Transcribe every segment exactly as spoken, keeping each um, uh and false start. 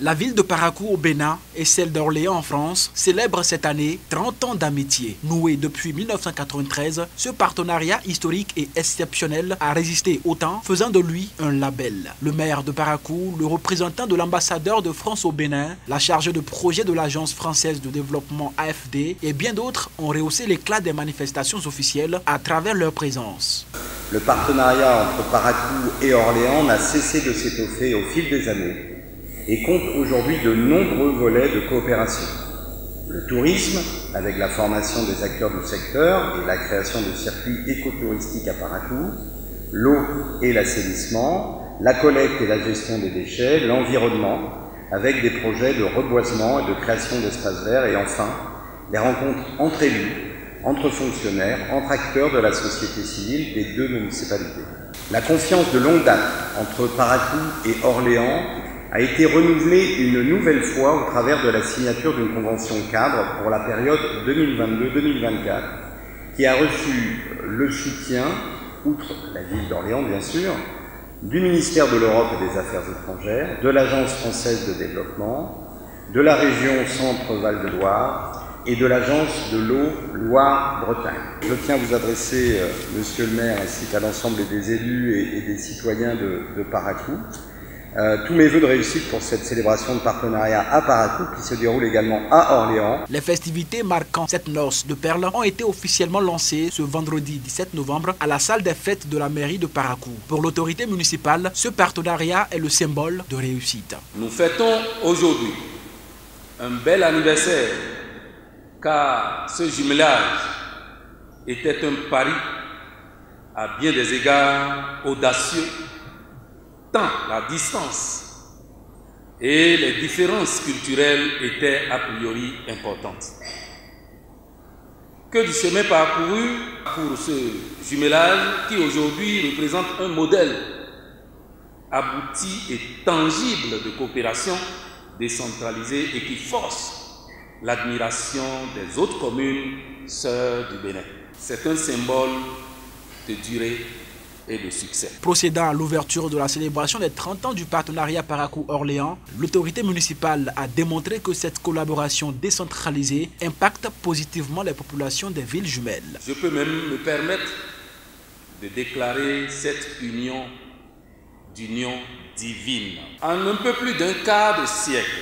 La ville de Parakou au Bénin et celle d'Orléans en France célèbrent cette année trente ans d'amitié. Noué depuis mille neuf cent quatre-vingt-treize, ce partenariat historique et exceptionnel a résisté au temps, faisant de lui un label. Le maire de Parakou, le représentant de l'ambassadeur de France au Bénin, la chargée de projet de l'Agence française de développement A F D et bien d'autres ont rehaussé l'éclat des manifestations officielles à travers leur présence. Le partenariat entre Parakou et Orléans n'a cessé de s'étoffer au fil des années et compte aujourd'hui de nombreux volets de coopération. Le tourisme, avec la formation des acteurs du secteur et la création de circuits écotouristiques à Parakou, l'eau et l'assainissement, la collecte et la gestion des déchets, l'environnement, avec des projets de reboisement et de création d'espaces verts, et enfin, les rencontres entre élus, entre fonctionnaires, entre acteurs de la société civile des deux municipalités. La confiance de longue date entre Parakou et Orléans a été renouvelée une nouvelle fois au travers de la signature d'une convention cadre pour la période deux mille vingt-deux deux mille vingt-quatre, qui a reçu le soutien, outre la ville d'Orléans bien sûr, du ministère de l'Europe et des Affaires étrangères, de l'Agence française de développement, de la région Centre-Val de Loire et de l'Agence de l'eau Loire-Bretagne. Je tiens à vous adresser, euh, monsieur le maire, ainsi qu'à l'ensemble des élus et, et des citoyens de, de Parakou, Euh, tous mes vœux de réussite pour cette célébration de partenariat à Parakou qui se déroule également à Orléans. Les festivités marquant cette noce de perles ont été officiellement lancées ce vendredi dix-sept novembre à la salle des fêtes de la mairie de Parakou. Pour l'autorité municipale, ce partenariat est le symbole de réussite. Nous fêtons aujourd'hui un bel anniversaire car ce jumelage était un pari à bien des égards audacieux, tant la distance et les différences culturelles étaient a priori importantes. Que du chemin parcouru pour ce jumelage qui aujourd'hui représente un modèle abouti et tangible de coopération décentralisée et qui force l'admiration des autres communes sœurs du Bénin. C'est un symbole de durée et de succès. Procédant à l'ouverture de la célébration des trente ans du partenariat Parakou-Orléans, l'autorité municipale a démontré que cette collaboration décentralisée impacte positivement les populations des villes jumelles. Je peux même me permettre de déclarer cette union d'union divine. En un peu plus d'un quart de siècle,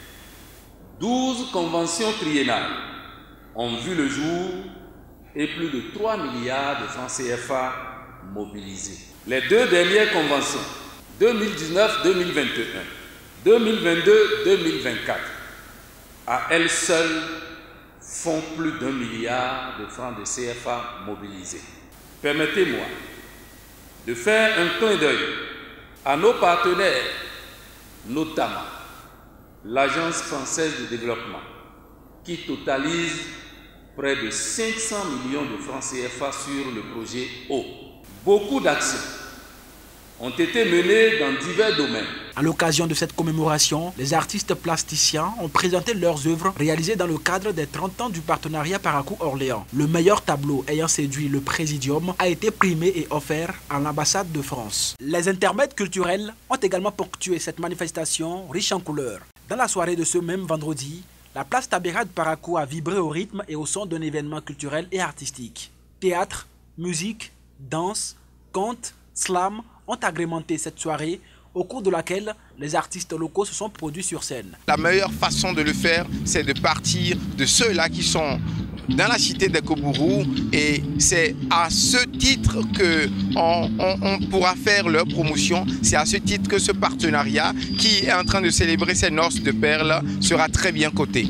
douze conventions triennales ont vu le jour et plus de trois milliards de francs C F A mobilisés. Les deux dernières conventions, deux mille dix-neuf deux mille vingt et un, deux mille vingt-deux deux mille vingt-quatre, à elles seules font plus d'un milliard de francs de C F A mobilisés. Permettez-moi de faire un clin d'œil à nos partenaires, notamment l'Agence française de développement, qui totalise près de cinq cents millions de francs C F A sur le projet eau. Beaucoup d'actions ont été menées dans divers domaines. À l'occasion de cette commémoration, les artistes plasticiens ont présenté leurs œuvres réalisées dans le cadre des trente ans du partenariat Parakou-Orléans. Le meilleur tableau ayant séduit le Présidium a été primé et offert à l'ambassade de France. Les intermèdes culturels ont également ponctué cette manifestation riche en couleurs. Dans la soirée de ce même vendredi, la place Tabera de Parakou a vibré au rythme et au son d'un événement culturel et artistique. Théâtre, musique, danse, contes, slam ont agrémenté cette soirée au cours de laquelle les artistes locaux se sont produits sur scène. La meilleure façon de le faire, c'est de partir de ceux-là qui sont dans la cité des Kobourou, et c'est à ce titre qu'on on, on pourra faire leur promotion. C'est à ce titre que ce partenariat qui est en train de célébrer ses noces de perles sera très bien coté.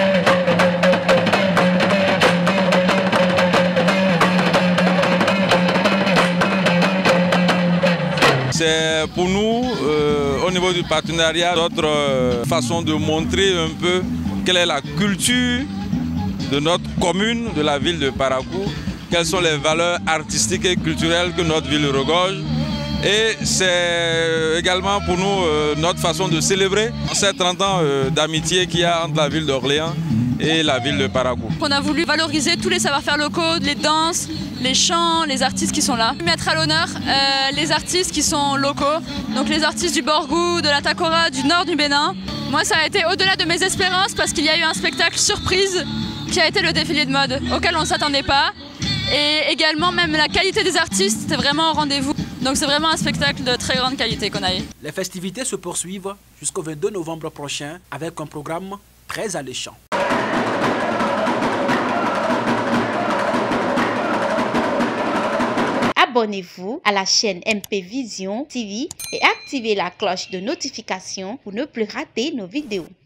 C'est pour nous, euh, au niveau du partenariat, notre euh, façon de montrer un peu quelle est la culture de notre commune, de la ville de Parakou, quelles sont les valeurs artistiques et culturelles que notre ville regorge. Et c'est également pour nous euh, notre façon de célébrer ces trente ans euh, d'amitié qu'il y a entre la ville d'Orléans et la ville de Parakou. On a voulu valoriser tous les savoir-faire locaux, les danses, les chants, les artistes qui sont là. Mettre à l'honneur euh, les artistes qui sont locaux, donc les artistes du Borgou, de la Takora, du nord du Bénin, Moi, ça a été au-delà de mes espérances parce qu'il y a eu un spectacle surprise qui a été le défilé de mode auquel on ne s'attendait pas. Et également, même la qualité des artistes, c'était vraiment au rendez-vous. Donc c'est vraiment un spectacle de très grande qualité qu'on a eu. Les festivités se poursuivent jusqu'au vingt-deux novembre prochain avec un programme très alléchant. Abonnez-vous à la chaîne M P Vision T V et activez la cloche de notification pour ne plus rater nos vidéos.